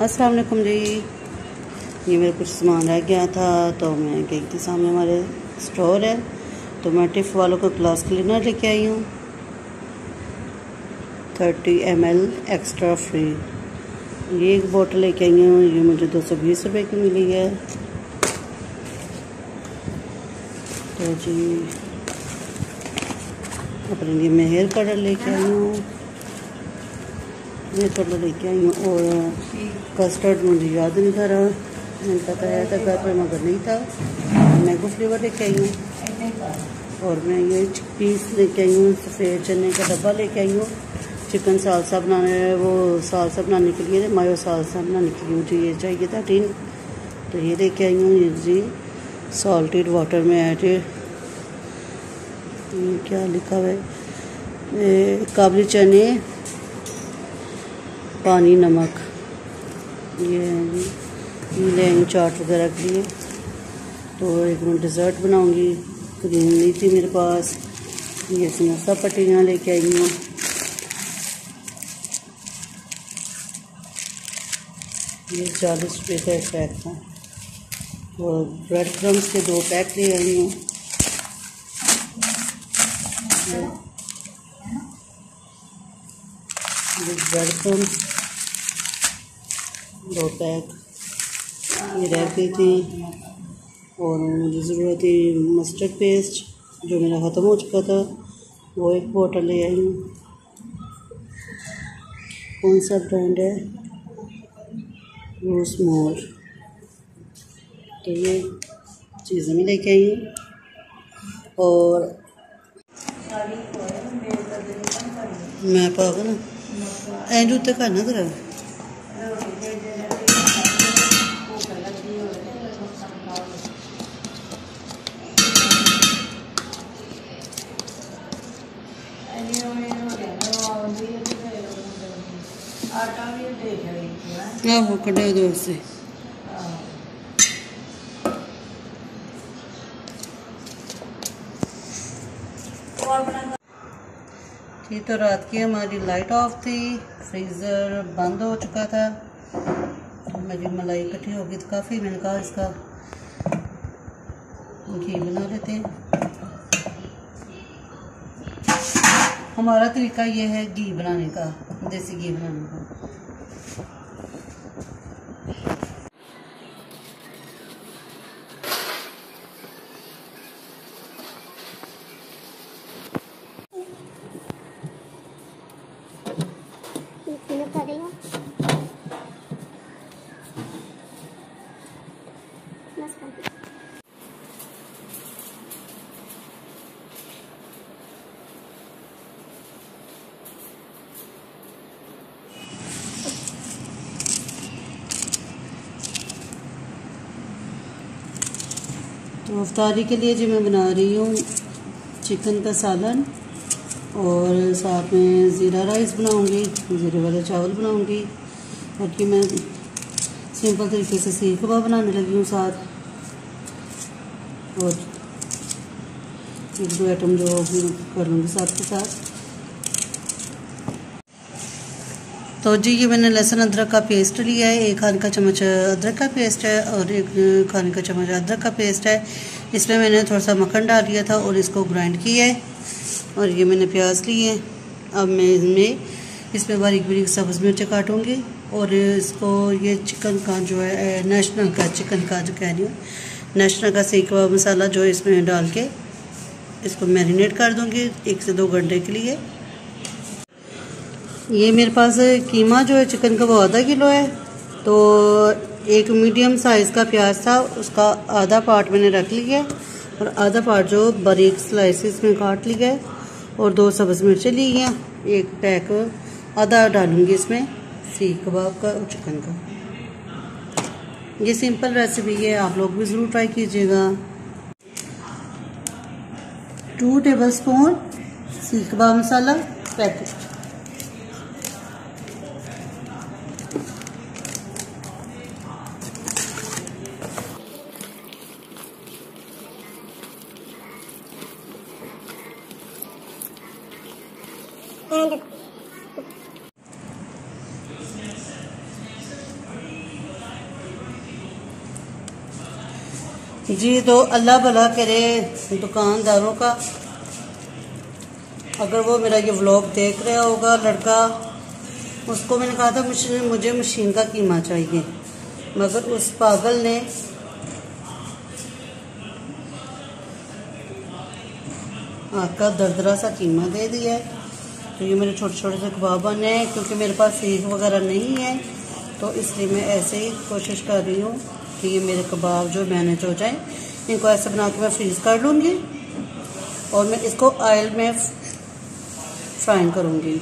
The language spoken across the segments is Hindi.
अस्सलाम वालेकुम जी। ये मेरा कुछ सामान रह गया था तो मैं गई थी, सामने हमारे स्टोर है तो मैं टिफ़ वालों का ग्लास क्लीनर लेके आई हूँ 30 ml एक्स्ट्रा फ्री। ये एक बोतल लेके आई हूँ, ये मुझे 220 रुपये की मिली है। तो जी अपने लिए मैं हेयर कलर लेके आई हूँ, ये कलर लेके आई हूँ। और कस्टर्ड मुझे याद नहीं था रहा, मैंने बताया था घर पर मगर नहीं था। मैंगो फ्लेवर लेके आई हूँ। और मैं ये पीस लेके आई हूँ, सफ़ेद चने का डब्बा लेके आई हूँ। चिकन सालसा बनाना है, वो सालसा बनाने के लिए मायो सालसा बनाने के लिए मुझे ये चाहिए था टीन, तो ये लेके आई हूँ। ये जी सॉल्टेड वाटर में एडेड, क्या लिखा हुआ है, काबली चने पानी नमक, ये है जी। ये लेंगे चाट वगैरह के लिए। तो एक मैं डिज़र्ट बनाऊंगी, क्रीम नहीं थी मेरे पास, ये समोसा पट्टियाँ लेके आई हूँ। ये 40 रुपये का एक पैक था। और ब्रेड क्रम्स के 2 पैक ले आई हूँ। ये ब्रेड क्रम्स 2 पैक ये रह गई थी। और मुझे ज़रूरत थी मस्टर्ड पेस्ट, जो मेरा ख़त्म हो चुका था, वो 1 बोतल ले आई हूँ। कौन सा ब्रांड है, रोज मोर। तो ये चीज़ें मैं लेके आई हूँ। और मैं पागा ना एंड उत्ते करना तेरा आहो कटे दो से। ये तो रात की हमारी लाइट ऑफ थी, फ्रीज़र बंद हो चुका था। मेरी मलाई इकट्ठी हो गई तो काफ़ी, मैंने कहा इसका घी बना लेते हैं। हमारा तरीका ये है घी बनाने का, देसी घी बनाने का। तो अफ्तारी के लिए जी मैं बना रही हूँ चिकन का सालन, और साथ में ज़ीरा राइस बनाऊँगी, ज़ीरे वाले चावल बनाऊँगी। और कि मैं सिंपल तरीके से सीख कबाब बनाने लगी हूँ साथ। और 1-2 आइटम जो कर लूँगी साथ के साथ। तो जी ये मैंने लहसुन अदरक का पेस्ट लिया है, 1 खाने का चम्मच अदरक का पेस्ट है और 1 खाने का चम्मच अदरक का पेस्ट है। इसमें मैंने थोड़ा सा मक्खन डाल दिया था और इसको ग्राइंड किया है। और ये मैंने प्याज लिए हैं। अब मैं इसमें बारीक बारीक सब्ज़ मिर्च काटूँगी। और इसको ये चिकन का जो है नेशनल का चिकन का जो कह रही हूँ, नेशनल का सीख कबाब मसाला जो इसमें डाल के इसको मैरिनेट कर दूँगी 1 से 2 घंटे के लिए। ये मेरे पास कीमा जो है चिकन का वो आधा किलो है। तो एक मीडियम साइज़ का प्याज था, उसका आधा पार्ट मैंने रख लिया है और आधा पार्ट जो बारीक स्लाइसिस में काट लिया है। और 2 सब्ज़ मिर्चें ली हैं, 1 पैक आधा डालूंगी इसमें सीख कबाब का और चिकन का। ये सिंपल रेसिपी है, आप लोग भी ज़रूर ट्राई कीजिएगा। 2 टेबलस्पून सीख कबाब मसाला पैकेट, जी तो अल्लाह भला करे दुकानदारों का। अगर वो मेरा ये व्लॉग देख रहा होगा लड़का, उसको मैंने कहा था मुझे मशीन का कीमा चाहिए, मगर उस पागल ने आपका दरदरा सा कीमा दे दिया है। तो ये मेरे छोटे छोटे से कबाब बने हैं, क्योंकि मेरे पास सीख वगैरह नहीं है, तो इसलिए मैं ऐसे ही कोशिश कर रही हूँ कि ये मेरे कबाब जो मैनेज हो जाए। इनको ऐसे बना के मैं फ्रीज़ कर लूँगी और मैं इसको ऑयल में फ्राई करूँगी।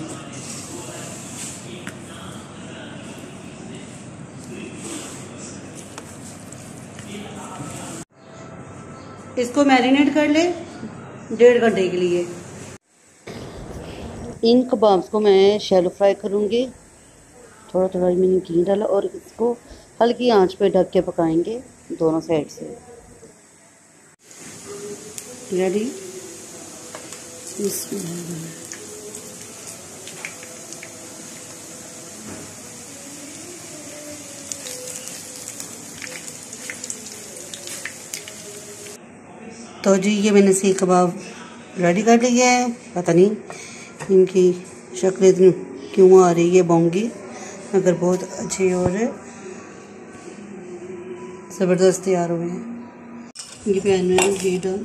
इसको मैरिनेट कर ले 1.5 घंटे के लिए। इन कबाब्स को मैं शैलो फ्राई करूँगी। थोड़ा थोड़ा मैंने घी डाला और इसको हल्की आंच पे ढक के पकाएंगे दोनों साइड से। रेडी। तो जी ये मैंने सीख कबाब रेडी कर लिया है। पता नहीं इनकी शक्ल इतनी क्यों आ रही है बोंगी, मगर बहुत अच्छे और ज़बरदस्त तैयार हुए हैं। ये पैन में घी डाल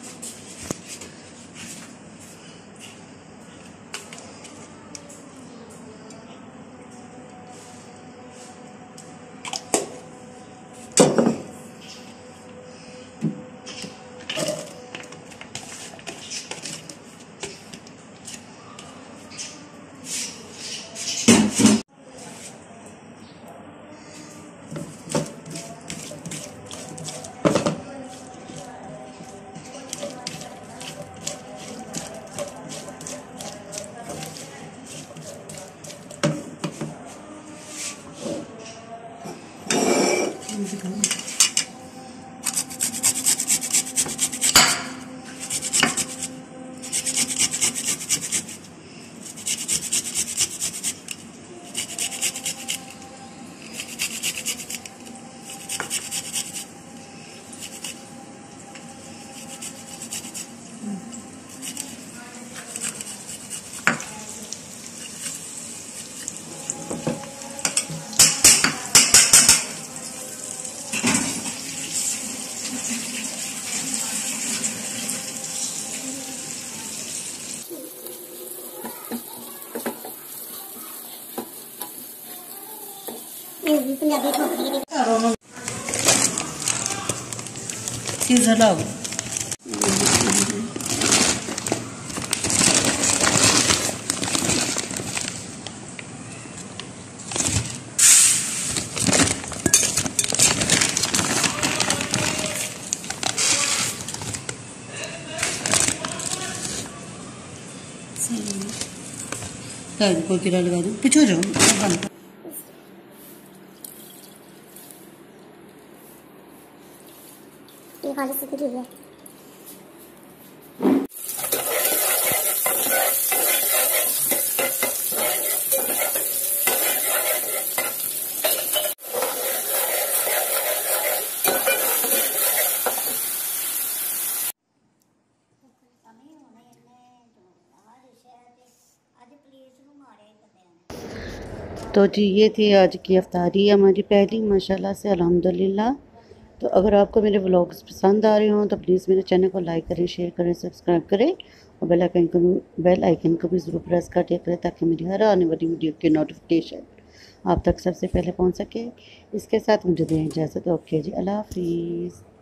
कोई कीड़ा लगा दूँ, पीछे हो जाओ। ये खाली से है। तो जी ये थी आज की अफ्तारी हमारी पहली, माशाल्लाह से अल्हम्दुलिल्लाह। तो अगर आपको मेरे व्लॉग्स पसंद आ रहे हों तो प्लीज़ मेरे चैनल को लाइक करें, शेयर करें, सब्सक्राइब करें और बेल आइकन को भी ज़रूर प्रेस कर दिया करें, ताकि मेरी हर आने वाली वीडियो की नोटिफिकेशन आप तक सबसे पहले पहुंच सके। इसके साथ मुझे दें इजाज़त। ओके जी, अल्लाह हाफिज़।